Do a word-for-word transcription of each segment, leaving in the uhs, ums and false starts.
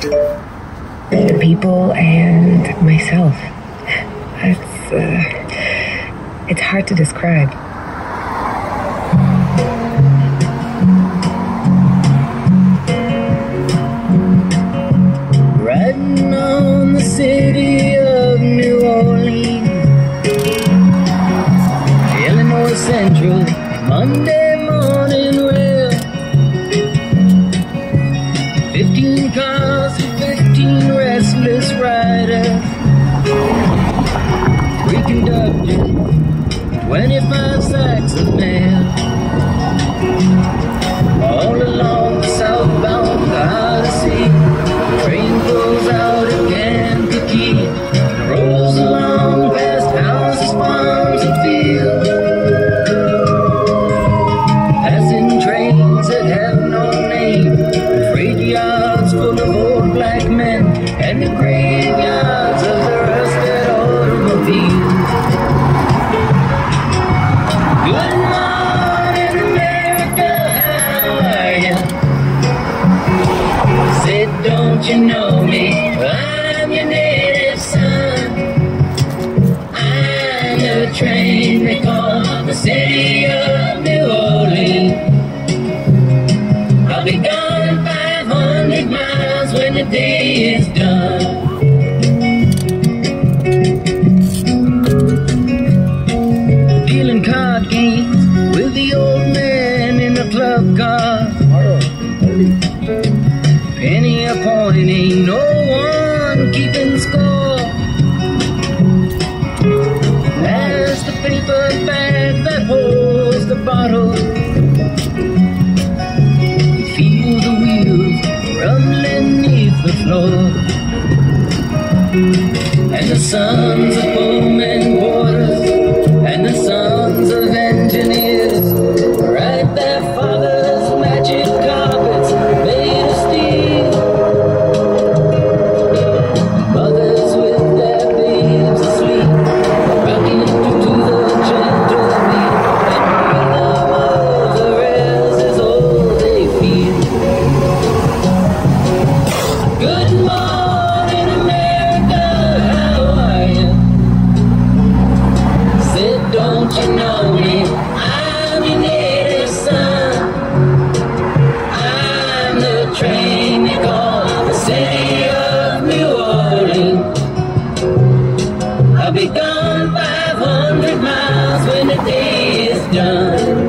the people and myself. It's, uh, it's hard to describe. Riding on the city of New Orleans, Illinois Central, Monday morning rail. Fifteen cars and fifteen restless riders, three conductors, twenty-five sacks of mail. All along the southbound Odyssey, the train pulls out at Kankakee and rolls along past houses, farms, and fields, passing trains that have no name, freight yards full of old black men, and the graveyards of the rusted automobiles. Good morning, America, how are ya? Said, don't you know me? I'm your native son. I'm the train they call the city of New Orleans. I'll be gone five hundred miles when the day is done. Dealing card games with the old man in the club car. Penny a point, ain't no one keeping score. There's the paper bag that holds the bottle. You feel the wheels rumbling neath the floor, and the sons of Pullman porters and the sons of engineers ride their fathers' magic carpets made of steel. Mothers with their babes asleep, rocking to the gentle beat, and rhythm of the rails is all they feel. Good morning, America, how are you? Said, don't you know me? I'm your native son. I'm the train they call the city of New Orleans. I'll be gone five hundred miles when the day is done.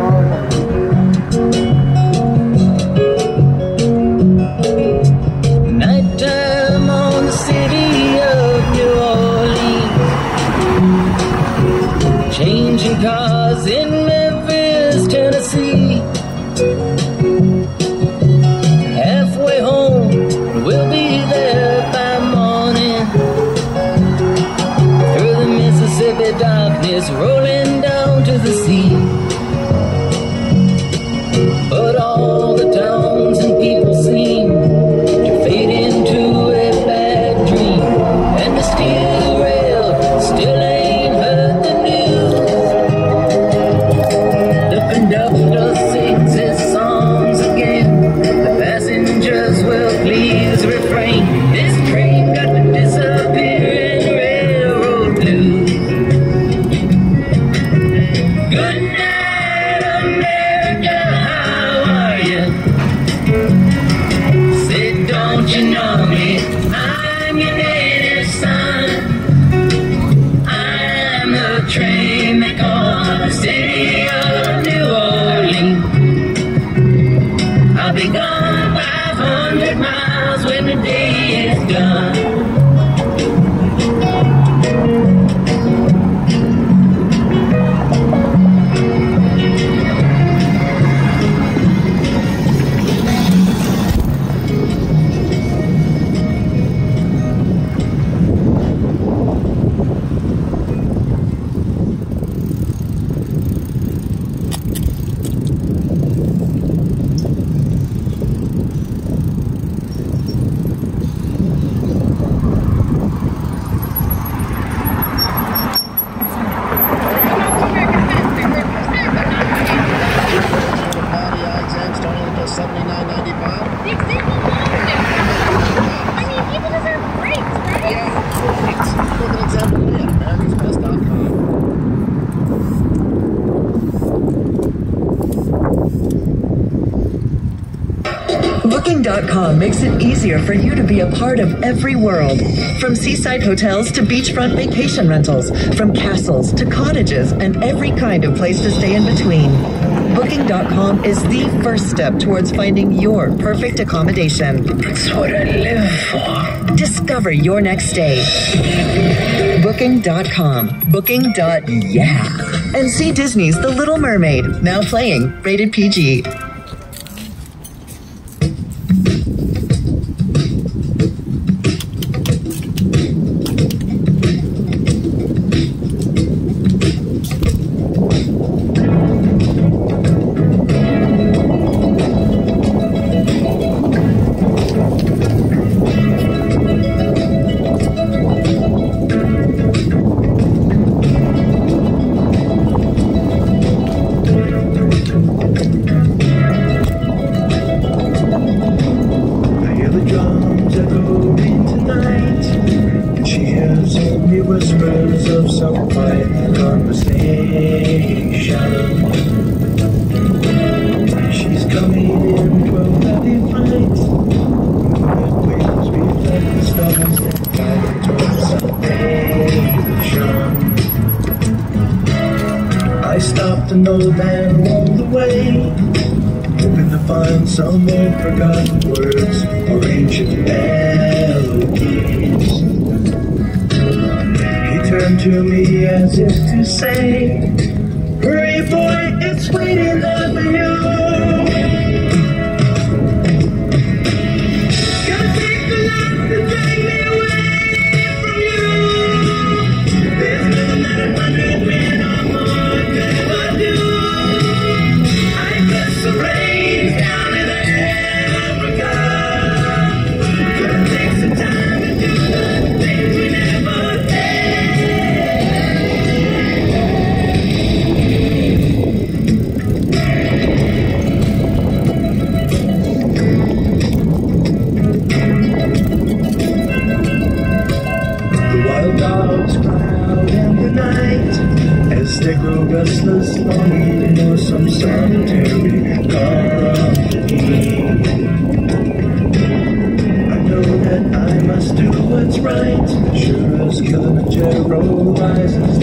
Nighttime on the city of New Orleans, changing cars in Memphis, Tennessee. Halfway home, we'll be there by morning. Through the Mississippi darkness, rolling down to the sea. But all the towns and people seem to fade into a bad dream, and the steel rail still ain't heard the news. The conductor sings his songs again, the passengers will please refrain. This train got to disappear in railroad blues. Good night, America, how are you? Said, don't you know me? I'm your native son. I'm the train they call the city of New Orleans. I'll be gone five hundred miles when the day is done. dot com makes it easier for you to be a part of every world. From seaside hotels to beachfront vacation rentals, from castles to cottages and every kind of place to stay in between. Booking dot com is the first step towards finding your perfect accommodation. It's what I live for. Discover your next stay. Booking dot com. Booking. Yeah. And see Disney's The Little Mermaid, now playing, rated P G. I stopped an old man along the way, hoping to find some more forgotten words or ancient melodies. He turned to me as if to say, hurry boy, it's waiting there for you. Gotta take the life to drag me away from you. There's nothing that a hundred men or more could ever do. I guess the rain's down in Africa. Gonna take some time to do the things we never dogs cry out in the night as they grow restless, longing for some solitary company. I know that I must do what's right, sure as Kilimanjaro rises